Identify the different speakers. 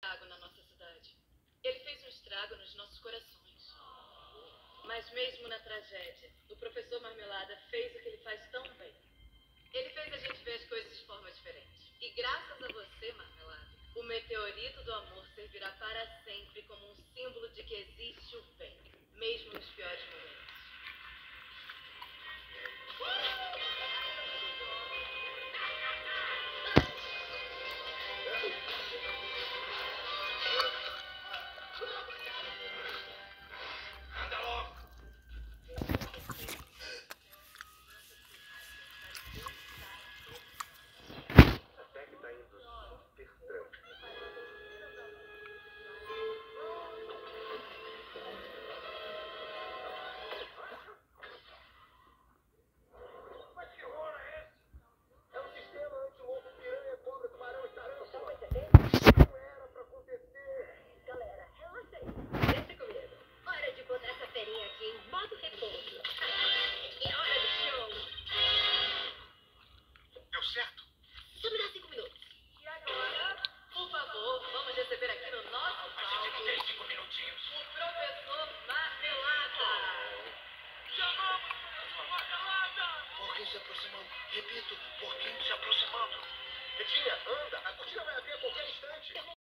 Speaker 1: estrago na nossa cidade. Ele fez um estrago nos nossos corações. Mas mesmo na tragédia, o professor Marmelada fez o que ele faz tão bem. Ele fez a gente ver as coisas de forma diferente. E graças a você, Marmelada, o meteorito do amor servirá para sempre como um símbolo de que existe o bem, mesmo nos piores momentos.
Speaker 2: Anda logo! Até que tá indo super tranquilo. Mas que horror é esse? É um sistema anti-lobo, piranha, cobra, tubarão e tarântula. Não era pra acontecer.
Speaker 3: Galera, relaxa aí. Deixa comigo. Hora de botar essa ferinha aqui em modo repouso. E hora do show.
Speaker 2: Deu certo?
Speaker 3: Só me dá 5 minutos.
Speaker 1: E agora, por favor, vamos receber aqui no nosso
Speaker 2: A gente não
Speaker 1: palco
Speaker 2: tem 5 minutinhos.
Speaker 1: o professor Marmelada.
Speaker 2: Chamamos o professor Marmelada! Porquinho se aproximando. Repito, porquinho se aproximando. Retinha, anda. A cortina vai abrir a qualquer instante.